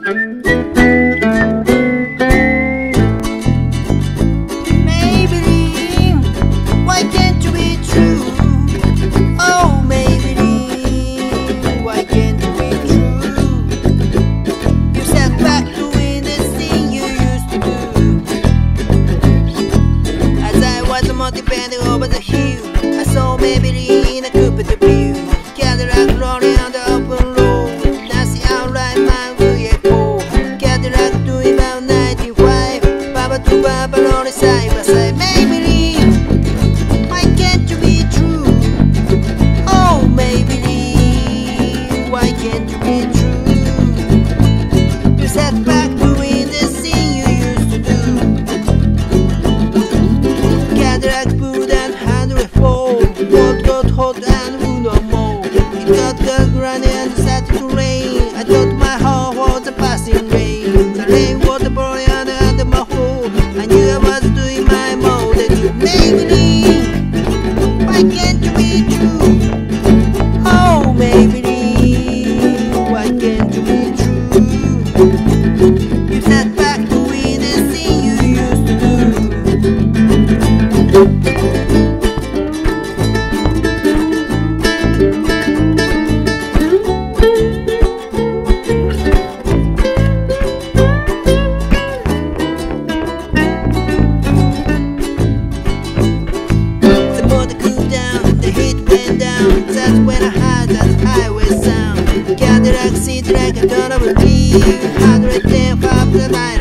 Maybellene, why can't you be true? Oh Maybellene, why can't you be true? You sat back doing the thing you used to do. As I was motivated over the hill, I saw Maybellene, I could put the view. Cadillac rolling on the open road, dancing out like my vehicle. Cadillac doing about 95, Baba to Baba rolling side by side. Maybellene, why can't you be true? Oh Maybellene, why can't you be true? You sat back doing the thing you used to do. Cadillac pulled and handle fold, what got hot and who no more. It got granny and started to rain. I thought my heart was a passing rain. The rain was pouring under my hole. I knew I was doing my mode. Maybellene, why can't you be true? Oh Maybellene, why can't you be true? You sat back doing the thing you used to do. The motor cooled down, the heat went down. That's when I heard that highway sound. Cadillac seat like a ton of a tea. 110 up the night.